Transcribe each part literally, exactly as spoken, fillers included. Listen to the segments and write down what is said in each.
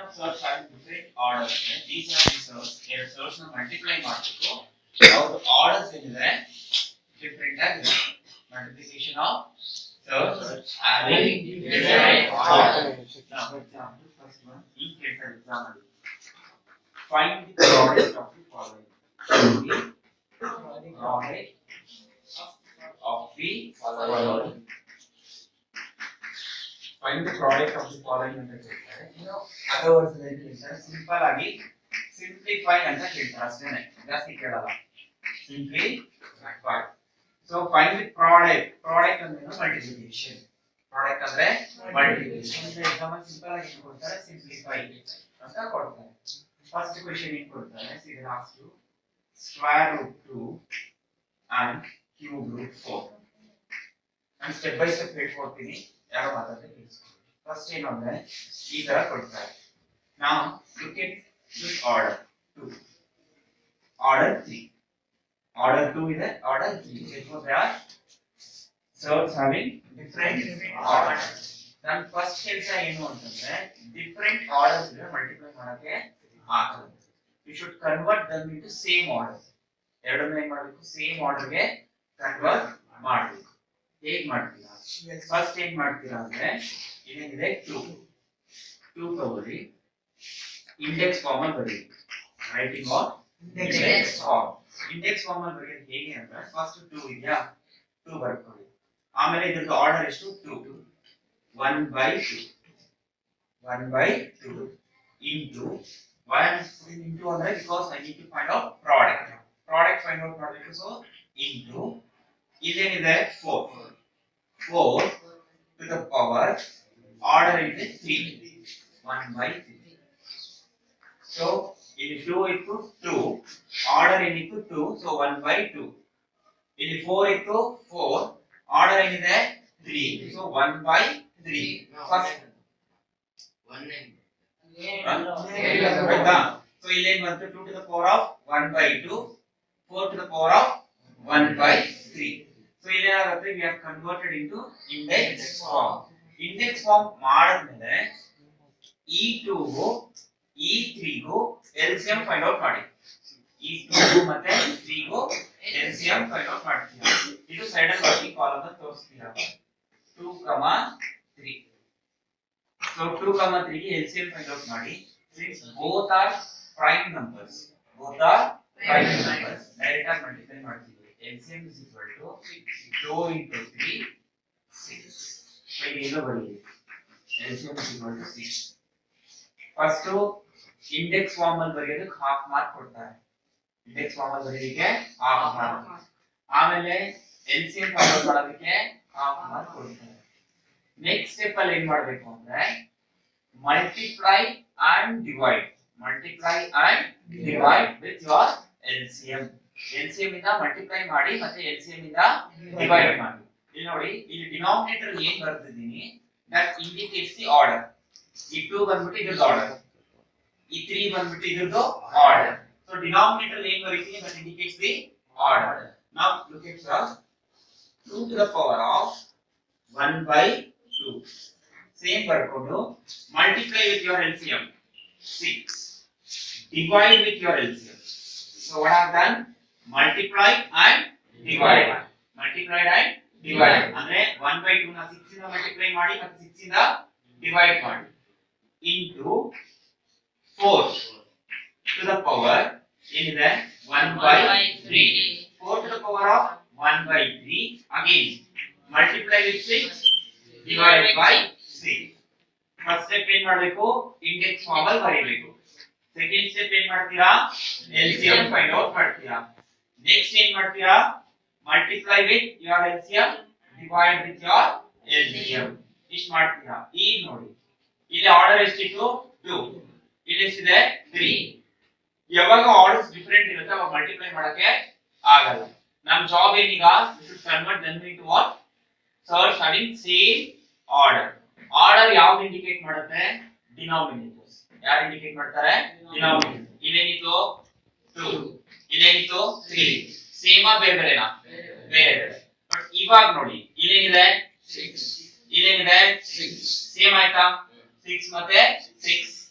of surds having different orders. These are the surds. Here surds na multiply ಮಾಡಬೇಕು. Our orders ಏನಿದೆ different ಆಗಿದೆ. Multiplication of surds having different orders. Now, example first one. In case of example, find the product of the following. The product of the following. Find the product of the following ಅಂತ ಹೇಳ್ತಾರೆ. ಇನ್ನು other words ಅಲ್ಲಿ ಹೇಳ್ತಾರೆ simple ಆಗಿ simplify ಅಂತ ಹೇಳ್ತಾರೆ ಅಷ್ಟೇನೆ, ಜಾಸ್ತಿ ಕೇಳಲ್ಲ. Simplify. So find the product. Product ಅಂದ್ರೆ ಮಲ್ಟಿಪ್ಲಿಕೇಶನ್. ಪ್ರಾಡಕ್ಟ್ ಅಂದ್ರೆ ಮಲ್ಟಿಪ್ಲಿಕೇಶನ್. ಎಕ್ಸಾಂಪಲ್ ಸಿಂಪಲ್ ಆಗಿ ಕೊಡ್ತಾರೆ ಸಿಂಪ್ಲಿಫೈ ಅಂತ ಕೊಡ್ತಾರೆ. ಫಸ್ಟ್ ಕ್ವೆಶ್ಚನ್ ಏನು ಕೊಡ್ತಾರೆ, ಇದು last square root two and cube root four. ನಾನು ಸ್ಟೆಪ್ ಬೈ ಸ್ಟೆಪ್ ಹೇಳ್ಕೊಡ್ತೀನಿ, ಯಾರು ಮಾತಾಡ್ತಾರೆ ಕೇಳಿಸ್ಕೊಳ್ಳಿ. ಫಸ್ಟ್ ಏನು ಅಂದ್ರೆ ಈ ತರ ಕೊಡ್ತಾರೆ. ನಾವು look at this order two, order three, order two ಇದೆ, order three. Because they are surds having different orders. ನಾನು ಫಸ್ಟ್ ಕೆಲಸ ಏನು ಅಂತಂದ್ರೆ ಡಿಫರೆಂಟ್ ಆರ್ಡರ್ಸ್ ಗೆ ಮಲ್ಟಿಪ್ಲೈ ಮಾಡಕ್ಕೆ ಆಗ್ತದೆ. You should convert them into same order. ಎರಡನ್ನೂ ಏನು ಮಾಡಬೇಕು, ಸೇಮ್ ಆರ್ಡರ್ ಗೆ ಕನ್ವರ್ಟ್ ಮಾಡಬೇಕು. ಹೇಗೆ ಮಾಡ್ತೀರಾ, ಫಸ್ಟ್ ಏನ್ ಮಾಡ್ತೀರಾ ಅಂದ್ರೆ ಇದೇನಿದೆ two, two ತಗೊಳ್ಳಿ, ಇಂಡೆಕ್ಸ್ ಫಾರ್ಮ್ ಅಲ್ಲಿ ಬರೀ. Writing of index form. Index form ಅಲ್ಲಿ ಬರೆಯೋದು ಹೇಗೆ ಅಂದ್ರೆ ಫಸ್ಟ್ two ಇದೆಯಾ, two ಬರ್ಕೊಳ್ಳಿ. ಆಮೇಲೆ ಇದ್ರದ್ದು ಆರ್ಡರ್ ಎಷ್ಟು two, one by two, one by two into one into ಅಂದ್ರೆ because I need to find out product. Product find out ಮಾಡಬೇಕು. ಸೊ into ಇಲ್ಲೇನಿದೆ four, four to the power order is three, one by three. So ಇಲ್ಲಿ two into two, order ಏನಿತ್ತು two, so one by two. ಇಲ್ಲಿ four ಇತ್ತು four, order ಏನಿದೆ three, so one by three. First one ಆಯ್ತಾ. So ಇಲ್ಲಿ ಏನು ಬಂತು, two to the power of one by two, four to the power of one by three. So ಇಲ್ಲಿ ಏನಾಗುತ್ತೆ, we have converted into index form. Index form ಮಾಡಿದ್ಮೇಲೆ e two ಗು e three ಗು L C M find out ಮಾಡಿ. e two ಗು ಮತ್ತೆ e three ಗು L C M find out ಮಾಡ್ತೀರಾ. ಇದು ಸೈಡ್ ಅಲ್ಲಿ ವರ್ಕಿಂಗ್ ಕಾಲಮ್ ಅನ್ನು ತೋರಿಸ್ತೀರಾ. two, three. So two, three ಗೆ L C M find out ಮಾಡಿ. Since both are prime numbers, both are prime numbers, direct ಆಗಿ ಮಲ್ಟಿಪ್ಲೈ ಮಾಡ್ತೀವಿ. L C M is equal to two into three, six. So ಏನು ಬರೀರಿ, L C M is equal to six. First index form ಅಲ್ಲಿ ಬರೆಯೋದಕ್ಕೆ half mark ಕೊಡ್ತಾರೆ. Index form ಅಲ್ಲಿ ಬರೆಯೋದಕ್ಕೆ half mark. ಆಮೇಲೆ L C M find out ಮಾಡೋದಕ್ಕೆ half mark ಕೊಡ್ತಾರೆ. ನೆಕ್ಸ್ಟ್ ಸ್ಟೆಪ್ ಅಲ್ಲಿ ಏನ್ ಮಾಡಬೇಕು ಅಂದ್ರೆ multiply and divide. Multiply and divide with your L C M. L C M ಇಂದ ಮಲ್ಟಿಪ್ಲೈ ಮಾಡಿ ಮತ್ತೆ L C M ಇಂದ ಡಿವೈಡ್ ಮಾಡಿ. ಇಲ್ಲಿ ನೋಡಿ, ಇಲ್ಲಿ ಡಿನಾಮಿನೇಟರ್ ಏನ್ ಬರ್ತಿದ್ದೀನಿ, ದಟ್ ಇಂಡಿಕೇಟ್ಸ್ ದಿ ಆರ್ಡರ್. ಈ two ಬಂದ್ಬಿಟ್ಟು ಇದ್ರದ್ದು ಆರ್ಡರ್, ಈ three ಬಂದ್ಬಿಟ್ಟು ಇದ್ರದ್ದು ಆರ್ಡರ್. ಸೊ ಡಿನಾಮಿನೇಟರ್ ಏನ್ ಬರೀತೀನಿ, that indicates the order. Now look at sir, two to the power of one by two. Same ಬರ್ಕೊಂಡು multiply with your L C M, six. Divide with your L C M. So what I have done, multiply and divide. Multiply and divide. ಅಂದ್ರೆ one by two ನ six ಇಂದ multiply ಮಾಡಿ ಮತ್ತೆ six ಇಂದ divide ಮಾಡಿ into four to the power ಏನಿದೆ one by three. four to the power of one by three. Again multiply with six, divide by six. First step ಏನ್ ಮಾಡಬೇಕು, index form ಅಲ್ಲಿ ಬರೀಬೇಕು. ಸೆಕೆಂಡ್ ಸ್ಟೆಪ್ ಏನ್ ಮಾಡ್ತೀರಾ, L C M find out ಮಾಡ್ತೀರಾ. Next ಏನ್ ಮಾಡ್ತೀರಾ, multiply with your L C M, divide with your L C M. ಇಷ್ಟು ಮಾಡ್ತೀರಾ. ಈಗ ನೋಡಿ, ಇಲ್ಲಿ ಆರ್ಡರ್ ಎಷ್ಟಿತ್ತು two, ಇಲ್ಲಿ ಎಷ್ಟಿದೆ three. ಯಾವಾಗ ಆರ್ಡರ್ಸ್ ಡಿಫರೆಂಟ್ ಇರುತ್ತೆ ಅವಾಗ ಮಲ್ಟಿಪ್ಲೈ ಮಾಡಕ್ಕೆ ಆಗಲ್ಲ. ನಮ್ಮ ಜಾಬ್ ಏನೀಗ, we should convert them into what, surds having same order. Order ಯಾವ್ದು ಇಂಡಿಕೇಟ್ ಮಾಡುತ್ತೆ, ಡಿನಾಮಿನೇಟರ್ಸ್. ಯಾರು ಇಂಡಿಕೇಟ್ ಮಾಡ್ತಾರೆ, ಡಿನಾಮಿನೇಟರ್. ಇಲ್ಲೇನಿತ್ತು two, ಇಲ್ಲೇನಿತ್ತು three. ಸೇಮಾ ಬೇರೆ ಬೇರೆನಾ, ಬೇರೆ ಬೇರೆ. ಬಟ್ ಇವಾಗ ನೋಡಿ, ಇಲ್ಲೇನಿದೆ six, ಇಲ್ಲೇನಿದೆ six. ಸೇಮ್ ಆಯ್ತಾ, six ಮತ್ತೆ six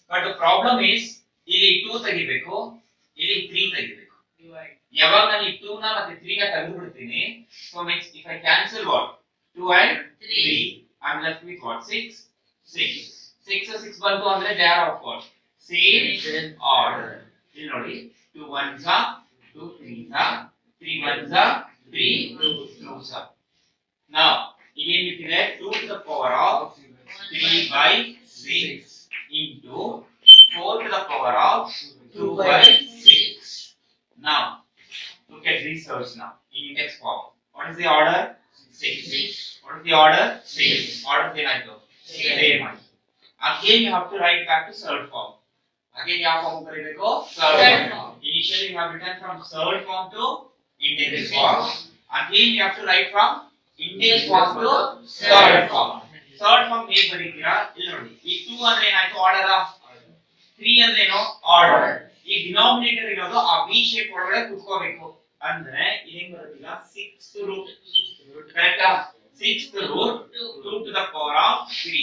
But the problem is ಇಲ್ಲಿ two ತೆಗಿಬೇಕು, ಇಲ್ಲಿ three ತೆಗಿಬೇಕು. ಯಾವಾಗ ನಾನು ಈ two ನ ಮತ್ತೆ three ನ ತೆಗೆದು ಬಿಡ್ತೀನಿ, so means if I cancel what two and three, I'm left with what six. six six six ಬಂತು ಅಂದ್ರೆ they are of what same order. ಇಲ್ಲಿ ನೋಡಿ two ones are two threes are three ones are three twos are. Now again we get two to the power of three by six into four to the power of two by six. Now look at these surds now in index form. What is the order? six. What is the order? six. Order ಏನಾಯ್ತು? Same. Again you have to write back to surd form. Again ಯಾವ form ಬರೀಬೇಕು? Surd form. Initially you have written from surd form to index form. Again you have to write from index form to surd form. Surd form ಹೇಗೆ ಬರೀತೀರಾ? ಇಲ್ಲಿ ನೋಡಿ. ಈ two ಅಂದ್ರೆ ಏನಾಯ್ತು? Order of three ಅಂದ್ರೆ ಏನು? ಆರ್ಡರ್. ಈ ಡಿನಾಮಿನೇಟರ್ ಇರೋದು ಆ v ಶೇಪ್ ಒಳಗಡೆ ಕೂತ್ಕೋಬೇಕು. ಅಂದ್ರೆ ಇದೇನ್ ಬರುತ್ತಿಲ್ಲ sixth root. ಕರೆಕ್ಟಾ? sixth root two to the power of three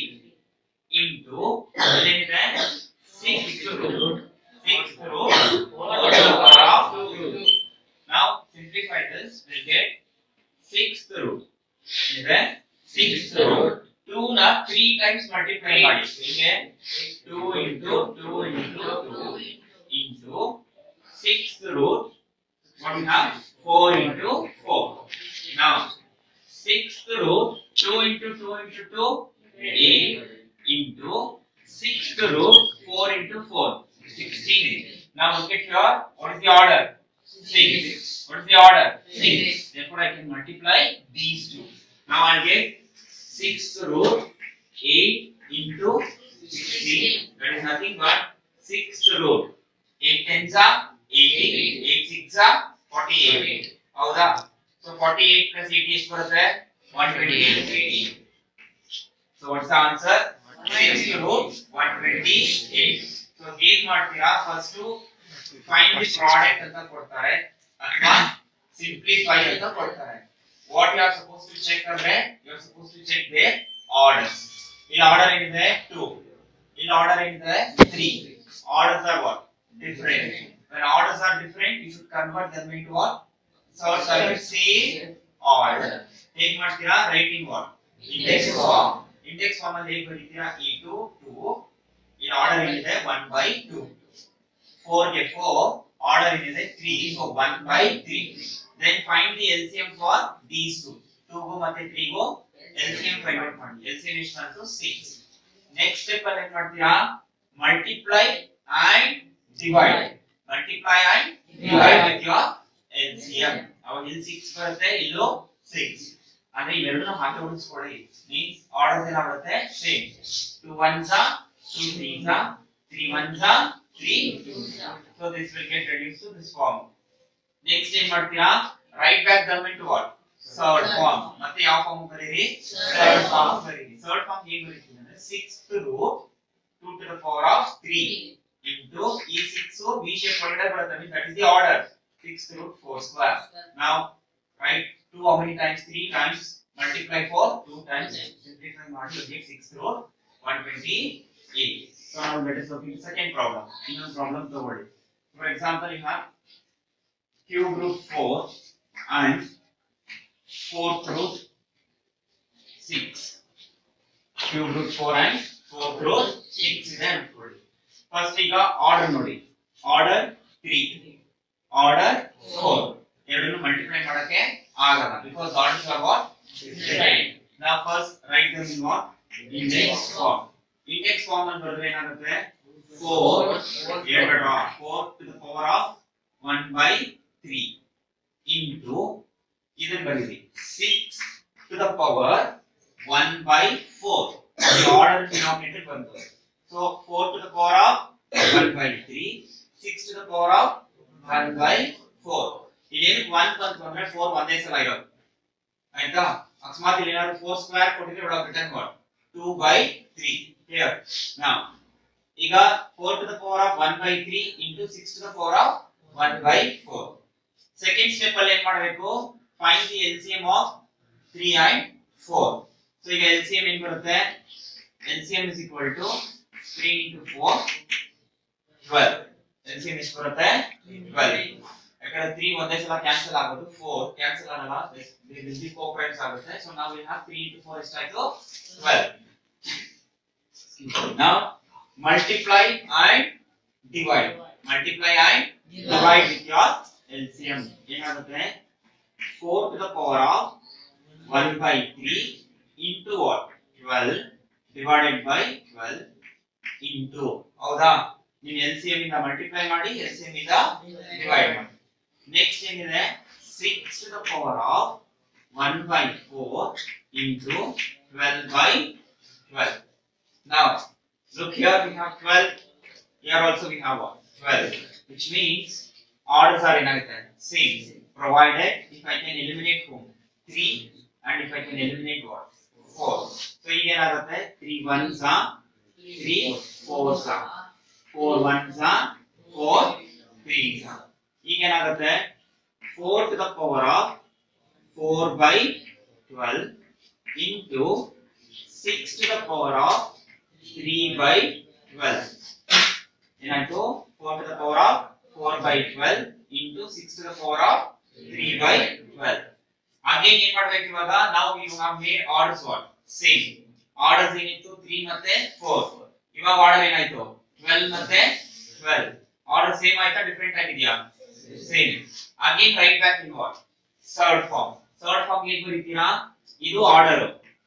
into ಏನಿದೆ? sixth root sixth root four to the power of two. Now simplify this, we'll get sixth root. ಇದೆ sixth root two ನ three times multiply ಮಾಡಿ. ಹೀಗೆ two into two into two into sixth root what we have four into four. Now sixth root two into two into two eight into sixth root four into four sixteen. Now look at here, what is the order? six. What is the order? six. Therefore I can multiply these two. Now I'll get sixth root eight into sixteen. That is nothing but sixth root. eight tens are eighty, eight six are forty-eight. ಹೌದಾ? So forty-eight plus eighty ಎಷ್ಟು ಬರುತ್ತೆ? one twenty-eight. So what's the answer? sixth root one twenty-eight. So ಹೇಗೆ ಮಾಡ್ತೀರಾ? First find the product ಅಂತ ಕೊಡ್ತಾರೆ ಅಥವಾ simplify ಅಂತ ಕೊಡ್ತಾರೆ. What you are supposed to check ಅಂದ್ರೆ you are supposed to check their orders. ಇಲ್ಲಿ ಆರ್ಡರ್ ಏನಿದೆ two. ಇಲ್ಲಿ ಆರ್ಡರ್ ಏನಿದೆ three. Orders are what? Different. When orders are different, you should convert them into what? So the same order. ಹೇಗೆ ಮಾಡ್ತೀರಾ? Writing what? Index form. Index form ಅಲ್ಲಿ ಹೇಗೆ ಬರೀತೀರಾ? e two two. ಈ order ಏನಿದೆ one by two. four ಗೆ four, order ಏನಿದೆ three, so one by three. Then find the L C M for these two. two go ಮತ್ತೆ three go L C M find out ಮಾಡಿ. L C M ಎಷ್ಟು ಬಂತು? six. Next step ಅಲ್ಲಿ ಏನು ಮಾಡ್ತೀರಾ? Multiply and divide. Multiply and divide with your L C M. ಅವಾಗ ಇಲ್ಲಿ six ಬರುತ್ತೆ, ಇಲ್ಲೂ six. ಅಂದ್ರೆ ಇವೆರಡನ್ನು ಹಾಕಿ ಉಳಿಸ್ಕೊಳ್ಳಿ. Means orders ಏನಾಗುತ್ತೆ? Same. two ones are two threes are three ones are three twos are. So this will get reduced to this form. Next ಏನ್ ಮಾಡ್ತೀರಾ? Write back them into what? Surd form. ಮತ್ತೆ ಯಾವ form ಬರೀರಿ? Surd form ಬರೀರಿ. Surd form ಹೇಗೆ ಬರೀತೀವಿ ಅಂದ್ರೆ sixth root two to the power of three into ಈ six v shape ಒಳಗಡೆ ಬರುತ್ತೆ. Means that is the order. sixth root four square. Now write two how many times? three times. Multiply four two times. Simplify ಮಾಡಿ you get sixth root one twenty-eight. So now let us look into second problem. ಇನ್ನೊಂದು problem ತಗೊಳ್ಳಿ. For example, you have cube root four and fourth root six. Cube root four and fourth root six ಇದೆ ಅನ್ಕೊಳ್ಳಿ. First ಈಗ order ನೋಡಿ. Order three. Order four. ಎರಡನ್ನು multiply ಮಾಡಕ್ಕೆ ಆಗಲ್ಲ because orders are what? Different. Now first write them in what? Index form. Index form ಅಲ್ಲಿ ಬರೆದ್ರೆ ಏನಾಗುತ್ತೆ? four ಎರಡು four to the power of one by three into ಇದನ್ನ ಬರೀರಿ six to the power one by four. The order denominator ಬಂತು. So four to the power of one by three, six to the power of one by four. ಇದೇನು one ಬಂತು ಅಂದ್ರೆ four ಒಂದೇ ಸಲ ಇರೋದು. ಆಯ್ತಾ? ಅಕಸ್ಮಾತ್ ಇಲ್ಲಿ ಏನಾದ್ರು four ಸ್ಕ್ವೇರ್ ಕೊಟ್ಟಿದ್ರೆ what have written what? two by three. Here. Now ಈಗ four to the power of one by three into six to the power of one by four. Second step ಅಲ್ಲಿ ಏನು ಮಾಡಬೇಕು? Find the L C M of three and four. So ಈಗ L C M ಏನು ಬರುತ್ತೆ? L C M is equal to three into four twelve. L C M ಎಷ್ಟು ಬರುತ್ತೆ twelve. ಯಾಕಂದ್ರೆ three ಒಂದೇ ಸಲ ಕ್ಯಾನ್ಸಲ್ ಆಗೋದು, four ಕ್ಯಾನ್ಸಲ್ ಆಗಲ್ಲ, there will be co-primes ಆಗುತ್ತೆ. So now we have three into four ಎಷ್ಟಾಯ್ತು twelve. Now multiply and divide. Multiply and divide with your L C M. ಏನಾಗುತ್ತೆ four to the power of one by three into what? twelve divided by twelve into, ಹೌದಾ? ನೀವು L C M ಇಂದ multiply ಮಾಡಿ, L C M ಇಂದ divide ಮಾಡಿ. Next ಏನಿದೆ six to the power of one by four into twelve by twelve. Now look here, we have twelve, here also we have what? twelve, which means orders are ಏನಾಗುತ್ತೆ same, provided if I can eliminate whom? three, and if I can eliminate what? four. So ಈಗ ಏನಾಗುತ್ತೆ three ones are three fours are four ones are four threes are. ಈಗ ಏನಾಗುತ್ತೆ four to the power of four by twelve into six to the power of three by twelve. ಏನಾಯ್ತು four to the power of four by twelve into six to the power of three by twelve. Again ಏನ್ ಮಾಡಬೇಕು ಇವಾಗ, ನಾವು you have made orders what? Same. Orders ಏನಿತ್ತು three ಮತ್ತೆ four. ಇವಾಗ order ಏನಾಯ್ತು twelve ಮತ್ತೆ twelve. ಆರ್ಡರ್ ಸೇಮ್ ಆಯ್ತಾ ಡಿಫರೆಂಟ್ ಆಗಿದೆಯಾ? Same. Again write back in what? Third form. Third form ಹೇಗೆ ಬರೀತೀರಾ? ಇದು order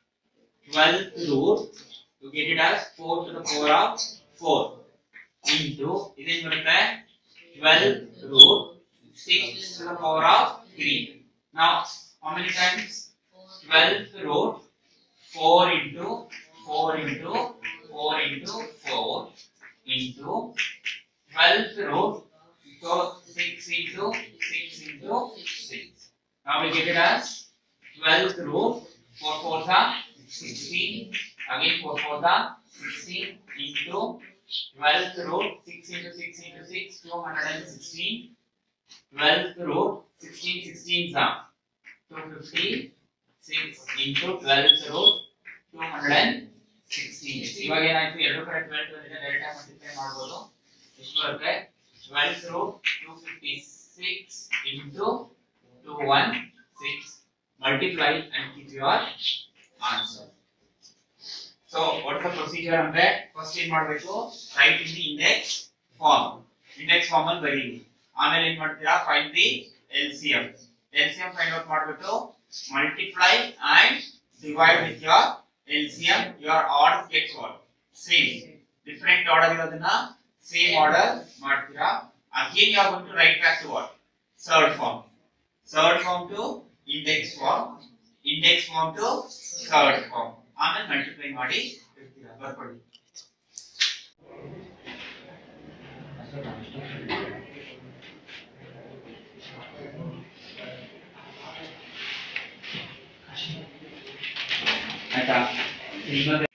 twelve root, you get it as four to the power of four into ಇದೇನು ಬರುತ್ತೆ twelve root six to the power of three. Now how many times? twelve root four into four into four into four into twelve root, so six into six into six. Now we get it as twelve root four fours are sixteen, again four fours are sixteen into twelve root six into six into six, two hundred sixteen. twelve root sixteen sixteens are two hundred fifty-six into twelve root two hundred sixteen. ಇವಾಗ ಏನಾಯ್ತು ಎರಡು ಕಡೆ twelve twelve ಇದೆ, direct ಆಗಿ multiply ಮಾಡಬಹುದು. ಎಷ್ಟು ಬರುತ್ತೆ twelve root two hundred fifty-six into two hundred sixteen. Multiply and keep your answer. So what is the procedure ಅಂದ್ರೆ ಫಸ್ಟ್ ಏನ್ ಮಾಡಬೇಕು, write in the index form. index form ಅಲ್ಲಿ ಬರೀರಿ. ಆಮೇಲೆ ಏನ್ ಮಾಡ್ತೀರಾ, find the L C M. L C M find out ಮಾಡ್ಬಿಟ್ಟು multiply and divide with your L C M. Your order gets what? Same. Different order ಇರೋದನ್ನ same order ಮಾಡ್ತೀರಾ. Again you are going to write back to what? Third form. Third form to index form. Index form to third form. ಆಮೇಲೆ multiply ಮಾಡಿ ಇರ್ತೀರಾ, ಬರ್ಕೊಳ್ಳಿ. ಆಯ್ತಾ?